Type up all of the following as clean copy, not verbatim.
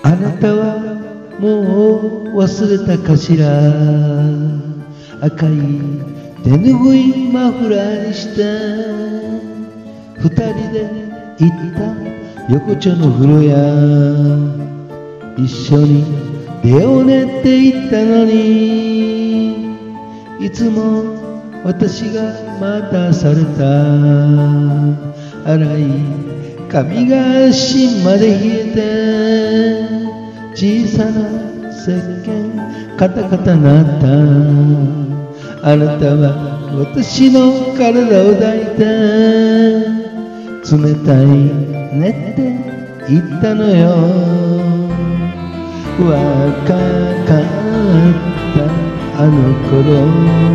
あなたはもう忘れたかしら。赤い手ぬぐいマフラーにした二人で行った横丁の風呂屋、一緒に出を練って行ったのに、いつも私が待たされた。荒い髪が芯まで冷えて、小さな石鹸カタカタなった。あなたは私の体を抱いて、冷たいねって言ったのよ。若かったあの頃、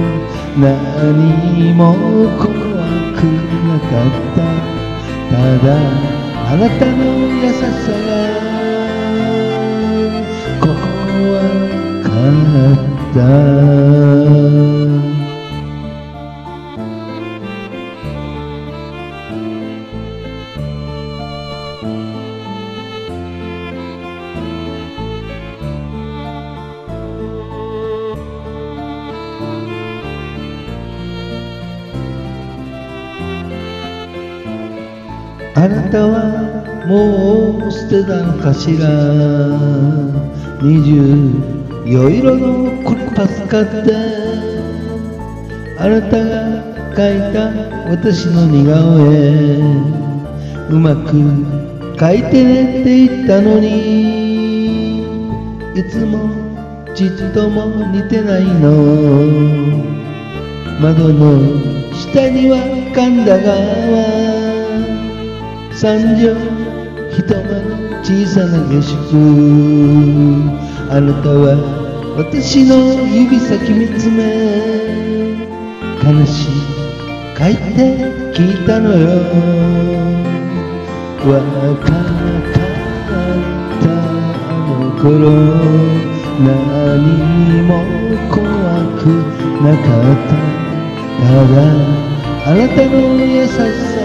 何も怖くなかった。ただあなたの優しさが怖かった。あなたはもう捨てたのかしら。24色のクレパス買って、あなたが描いた私の似顔絵、うまく描いてねって言ったのに、いつもちっとも似てないの。窓の下には神田川、三畳一間の小さな下宿。あなたは私の指先見つめ、悲しい書いて聞いたのよ。若かったあの頃、何も怖くなかった。ただあなたの優しさ